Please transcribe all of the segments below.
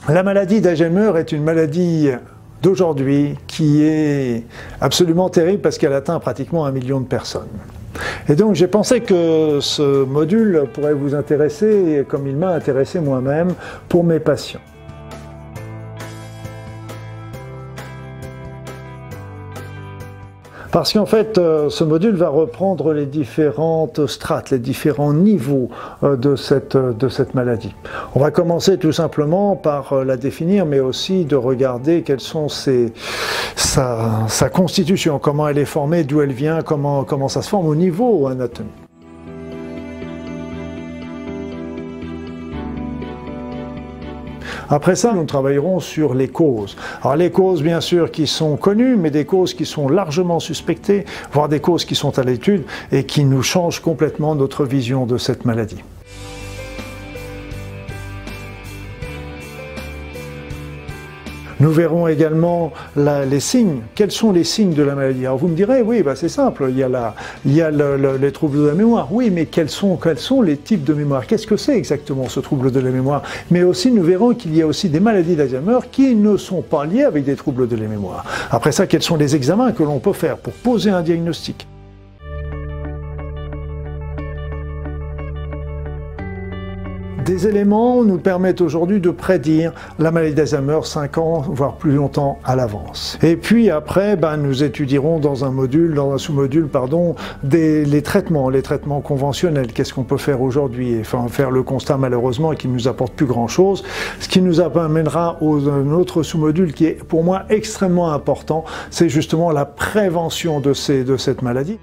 La maladie d'Alzheimer est une maladie d'aujourd'hui qui est absolument terrible parce qu'elle atteint pratiquement 1 million de personnes. Et donc j'ai pensé que ce module pourrait vous intéresser comme il m'a intéressé moi-même pour mes patients. Parce qu'en fait, ce module va reprendre les différentes strates, les différents niveaux de cette maladie. On va commencer tout simplement par la définir, mais aussi de regarder quelles sont sa constitution, comment elle est formée, d'où elle vient, comment ça se forme au niveau anatomique. Après ça, nous travaillerons sur les causes. Alors les causes, bien sûr, qui sont connues, mais des causes qui sont largement suspectées, voire des causes qui sont à l'étude et qui nous changent complètement notre vision de cette maladie. Nous verrons également les signes. Quels sont les signes de la maladie? Alors vous me direz, oui, c'est simple, il y a les troubles de la mémoire. Oui, mais quels sont les types de mémoire? Qu'est-ce que c'est exactement ce trouble de la mémoire? Mais aussi, nous verrons qu'il y a aussi des maladies d'Alzheimer qui ne sont pas liées avec des troubles de la mémoire. Après ça, quels sont les examens que l'on peut faire pour poser un diagnostic? Des éléments nous permettent aujourd'hui de prédire la maladie d'Alzheimer 5 ans, voire plus longtemps à l'avance. Et puis après, nous étudierons dans un sous-module, les traitements conventionnels. Qu'est-ce qu'on peut faire aujourd'hui? Enfin, faire le constat malheureusement qui ne nous apporte plus grand-chose. Ce qui nous amènera à un autre sous-module qui est pour moi extrêmement important, c'est justement la prévention de cette maladie.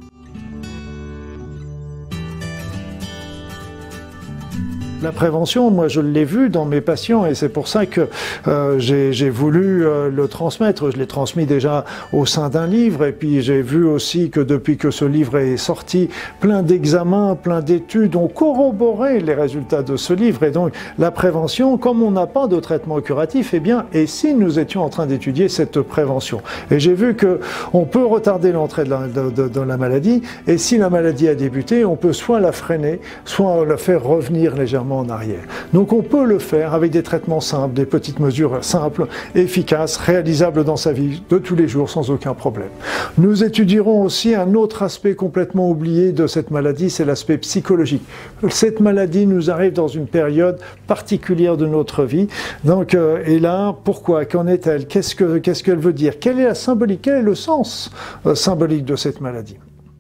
La prévention, moi je l'ai vu dans mes patients et c'est pour ça que j'ai voulu le transmettre. Je l'ai transmis déjà au sein d'un livre et puis j'ai vu aussi que depuis que ce livre est sorti, plein d'examens, plein d'études ont corroboré les résultats de ce livre. Et donc la prévention, comme on n'a pas de traitement curatif, et si nous étions en train d'étudier cette prévention? Et j'ai vu qu'on peut retarder l'entrée de la maladie et si la maladie a débuté, on peut soit la freiner, soit la faire revenir légèrement en arrière. Donc on peut le faire avec des traitements simples, des petites mesures simples, efficaces, réalisables dans sa vie de tous les jours sans aucun problème. Nous étudierons aussi un autre aspect complètement oublié de cette maladie, c'est l'aspect psychologique. Cette maladie nous arrive dans une période particulière de notre vie. Donc, et là, pourquoi? Qu'en est-elle? Qu'est-ce qu'elle veut dire? Quelle est la symbolique? Quel est le sens symbolique de cette maladie?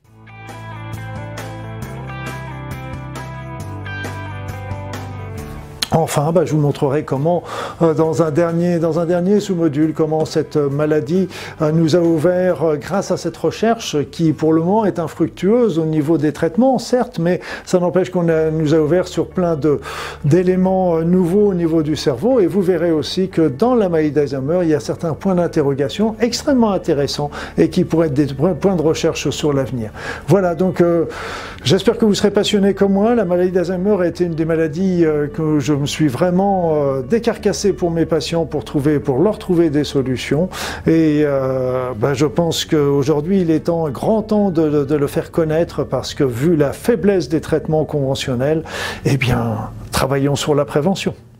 Enfin, je vous montrerai comment, dans un dernier sous-module, comment cette maladie nous a ouvert, grâce à cette recherche qui, pour le moment, est infructueuse au niveau des traitements, certes, mais ça n'empêche qu'on nous a ouvert sur plein d'éléments nouveaux au niveau du cerveau. Et vous verrez aussi que dans la maladie d'Alzheimer, il y a certains points d'interrogation extrêmement intéressants et qui pourraient être des points de recherche sur l'avenir. Voilà, donc j'espère que vous serez passionnés comme moi. La maladie d'Alzheimer a été une des maladies que je me suis vraiment décarcassé pour mes patients pour leur trouver des solutions et je pense qu'aujourd'hui il est grand temps de le faire connaître parce que vu la faiblesse des traitements conventionnels, travaillons sur la prévention.